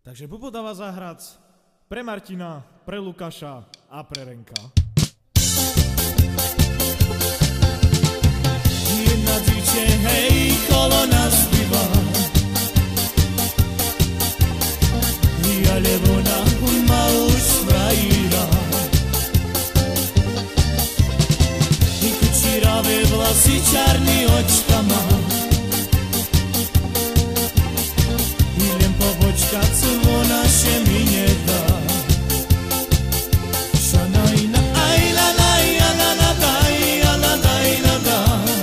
Takže Bubo dáva zahrať pre Martina, pre Lukáša a pre Renka. Jedna dziecię, hej, kolo nas biwa. Ale ona ma już frajera. I kučiravé vlasy, čarný očka má. Idem pobočkať, co naše mi nedá. Šanajna, ajna, najana, nadaj, jana, najna, da.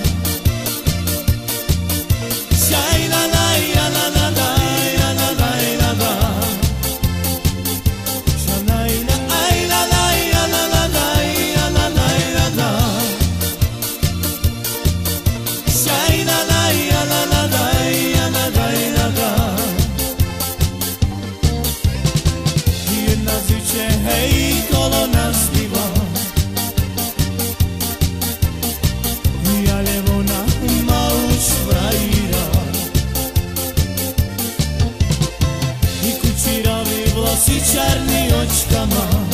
Šajna, najana, nadaj, jana, najna, da. Šanajna, ajna, najana, nadaj, jana, najna, da. Šajna, najana, nadaj, jana, najna, da. Jedna ziče, hej, kolo nas biva. Ale ona ma už frajera. I kučiravé vlasy, čarný očka má.